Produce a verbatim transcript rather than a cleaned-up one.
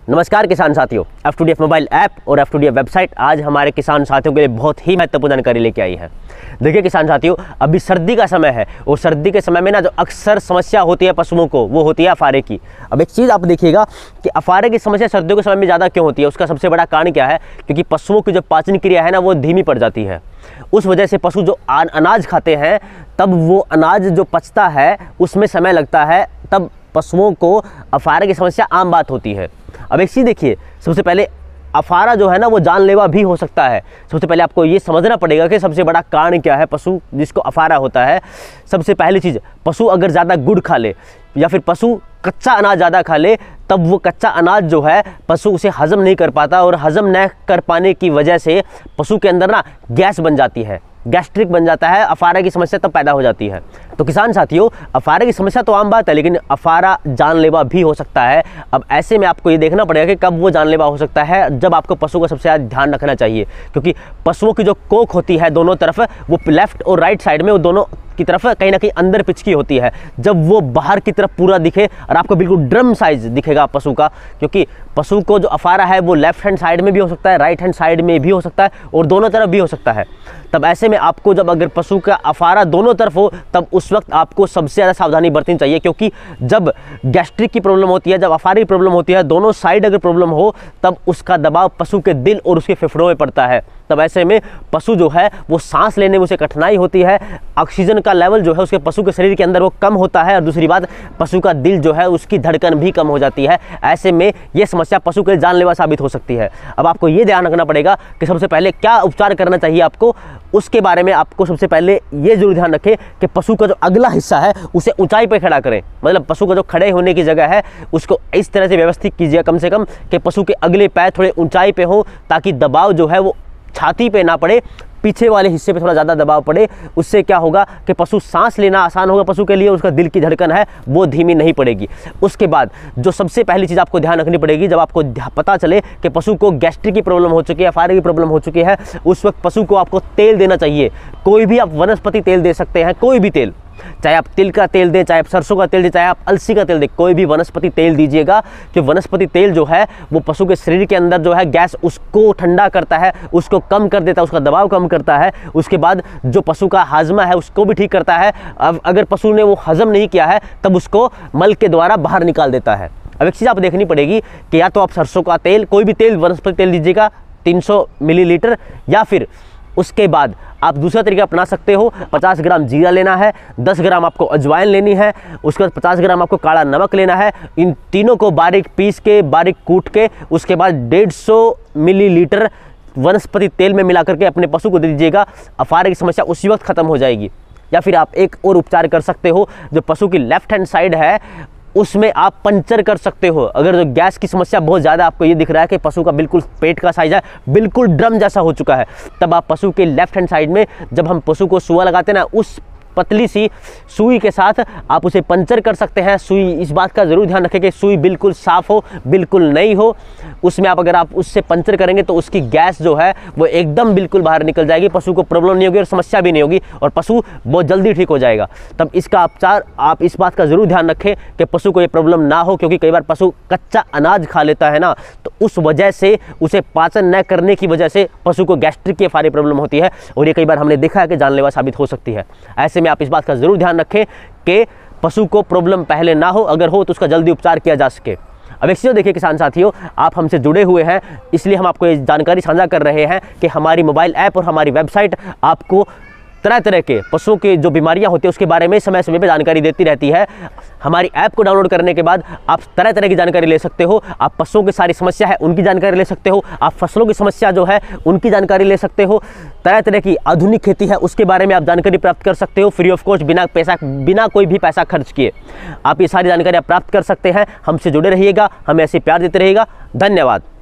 नमस्कार किसान साथियों, F two D F mobile app और F two D F website आज हमारे किसान साथियों के लिए बहुत ही महत्वपूर्ण जानकारी लेके आई है। देखिए किसान साथियों, अभी सर्दी का समय है और सर्दी के समय में ना जो अक्सर समस्या होती है पशुओं को वो होती है अफारे की। अब एक चीज़ आप देखिएगा कि अफारे की समस्या सर्दियों के समय में ज़्यादा क्यों होती है, उसका सबसे बड़ा कारण क्या है? क्योंकि पशुओं की जो पाचन क्रिया है ना वो धीमी पड़ जाती है। उस वजह से पशु जो अनाज खाते हैं तब वो अनाज जो पचता है उसमें समय लगता है, तब पशुओं को अफारे की समस्या आम बात होती है। अब एक चीज़ देखिए, सबसे पहले अफारा जो है ना वो जानलेवा भी हो सकता है। सबसे पहले आपको ये समझना पड़ेगा कि सबसे बड़ा कारण क्या है पशु जिसको अफारा होता है। सबसे पहली चीज़, पशु अगर ज़्यादा गुड़ खा ले या फिर पशु कच्चा अनाज ज़्यादा खा ले, तब वो कच्चा अनाज जो है पशु उसे हजम नहीं कर पाता और हजम न कर पाने की वजह से पशु के अंदर ना गैस बन जाती है, गैस्ट्रिक बन जाता है। अफारा की समस्या तब पैदा हो जाती है। तो किसान साथियों, अफारे की समस्या तो आम बात है, लेकिन अफारा जानलेवा भी हो सकता है। अब ऐसे में आपको ये देखना पड़ेगा कि कब वो जानलेवा हो सकता है, जब आपको पशु का सबसे ज़्यादा ध्यान रखना चाहिए। क्योंकि पशुओं की जो कोख होती है दोनों तरफ, वो लेफ्ट और राइट साइड में वो दोनों की तरफ कहीं ना कहीं अंदर पिचकी होती है। जब वो बाहर की तरफ पूरा दिखे और आपको बिल्कुल ड्रम साइज दिखेगा पशु का, क्योंकि पशु को जो अफारा है वो लेफ्ट हैंड साइड में भी हो सकता है, राइट हैंड साइड में भी हो सकता है और दोनों तरफ भी हो सकता है। तब ऐसे में आपको जब अगर पशु का अफारा दोनों तरफ हो तब उस वक्त आपको सबसे ज़्यादा सावधानी बरतनी चाहिए। क्योंकि जब गैस्ट्रिक की प्रॉब्लम होती है, जब अफारे की प्रॉब्लम होती है, दोनों साइड अगर प्रॉब्लम हो तब उसका दबाव पशु के दिल और उसके फेफड़ों में पड़ता है। तब ऐसे में पशु जो है वो सांस लेने में उसे कठिनाई होती है, ऑक्सीजन का लेवल जो है उसके पशु के शरीर के अंदर वो कम होता है और दूसरी बात पशु का दिल जो है उसकी धड़कन भी कम हो जाती है। ऐसे में ये समस्या पशु के लिए जानलेवा साबित हो सकती है। अब आपको ये ध्यान रखना पड़ेगा कि सबसे पहले क्या उपचार करना चाहिए आपको, उसके बारे में आपको सबसे पहले ये जरूर ध्यान रखें कि पशु का जो अगला हिस्सा है उसे ऊंचाई पे खड़ा करें। मतलब पशु का जो खड़े होने की जगह है उसको इस तरह से व्यवस्थित कीजिए कम से कम कि पशु के अगले पैर थोड़े ऊंचाई पे हो, ताकि दबाव जो है वो छाती पे ना पड़े, पीछे वाले हिस्से पे थोड़ा ज़्यादा दबाव पड़े। उससे क्या होगा कि पशु सांस लेना आसान होगा पशु के लिए, उसका दिल की धड़कन है वो धीमी नहीं पड़ेगी। उसके बाद जो सबसे पहली चीज़ आपको ध्यान रखनी पड़ेगी, जब आपको पता चले कि पशु को गैस्ट्रिक की प्रॉब्लम हो चुकी है, अफारे की प्रॉब्लम हो चुकी है, उस वक्त पशु को आपको तेल देना चाहिए। कोई भी आप वनस्पति तेल दे सकते हैं, कोई भी तेल, चाहे आप तिल का तेल दें, चाहे आप सरसों का तेल दें, चाहे आप अलसी का तेल दें, कोई भी वनस्पति तेल दीजिएगा। कि वनस्पति तेल जो है वो पशु के शरीर के अंदर जो है गैस उसको ठंडा करता है, उसको कम कर देता है, उसका दबाव कम करता है। उसके बाद जो पशु का हाजमा है उसको भी ठीक करता है। अब अगर पशु ने वो हजम नहीं किया है तब उसको मल के द्वारा बाहर निकाल देता है। अब एक चीज़ आप देखनी पड़ेगी कि या तो आप सरसों का तेल, कोई भी तेल वनस्पति तेल दीजिएगा तीन सौ मिलीलीटर, या फिर उसके बाद आप दूसरा तरीका अपना सकते हो। पचास ग्राम जीरा लेना है, दस ग्राम आपको अजवाइन लेनी है, उसके बाद पचास ग्राम आपको काला नमक लेना है। इन तीनों को बारीक पीस के, बारीक कूट के, उसके बाद डेढ़ सौ मिलीलीटर वनस्पति तेल में मिला करके अपने पशु को दे दीजिएगा। अफारे की समस्या उसी वक्त खत्म हो जाएगी। या फिर आप एक और उपचार कर सकते हो, जो पशु की लेफ्ट हैंड साइड है उसमें आप पंचर कर सकते हो। अगर जो गैस की समस्या बहुत ज़्यादा आपको ये दिख रहा है कि पशु का बिल्कुल पेट का साइज है बिल्कुल ड्रम जैसा हो चुका है, तब आप पशु के लेफ्ट हैंड साइड में जब हम पशु को सुआ लगाते हैं ना, उस पतली सी सुई के साथ आप उसे पंचर कर सकते हैं। सुई, इस बात का ज़रूर ध्यान रखें कि सुई बिल्कुल साफ़ हो, बिल्कुल नई हो। उसमें आप अगर आप उससे पंचर करेंगे तो उसकी गैस जो है वो एकदम बिल्कुल बाहर निकल जाएगी, पशु को प्रॉब्लम नहीं होगी और समस्या भी नहीं होगी और पशु बहुत जल्दी ठीक हो जाएगा। तब इसका उपचार आप इस बात का ज़रूर ध्यान रखें कि पशु को ये प्रॉब्लम ना हो, क्योंकि कई बार पशु कच्चा अनाज खा लेता है ना, तो उस वजह से उसे पाचन न करने की वजह से पशु को गैस्ट्रिक की अफारे प्रॉब्लम होती है और ये कई बार हमने देखा है कि जानलेवा साबित हो सकती है। ऐसे में आप इस बात का जरूर ध्यान रखें कि पशु को प्रॉब्लम पहले ना हो, अगर हो तो उसका जल्दी उपचार किया जा सके। अब एक चीज़ देखिए किसान साथियों, आप हमसे जुड़े हुए हैं इसलिए हम आपको ये जानकारी साझा कर रहे हैं कि हमारी मोबाइल ऐप और हमारी वेबसाइट आपको तरह तरह के पशुओं की जो बीमारियां होती है उसके बारे में समय समय पर जानकारी देती रहती है। हमारी ऐप को डाउनलोड करने के बाद आप तरह तरह की जानकारी ले सकते हो। आप पशुओं की सारी समस्या है उनकी जानकारी ले सकते हो, आप फसलों की समस्या जो है उनकी जानकारी ले सकते हो, तरह तरह की आधुनिक खेती है उसके बारे में आप जानकारी प्राप्त कर सकते हो फ्री ऑफ कॉस्ट, बिना पैसा बिना कोई भी पैसा खर्च किए। आप ये सारी जानकारी आप प्राप्त कर सकते हैं। हमसे जुड़े रहिएगा, हमें ऐसे प्यार देते रहिएगा। धन्यवाद।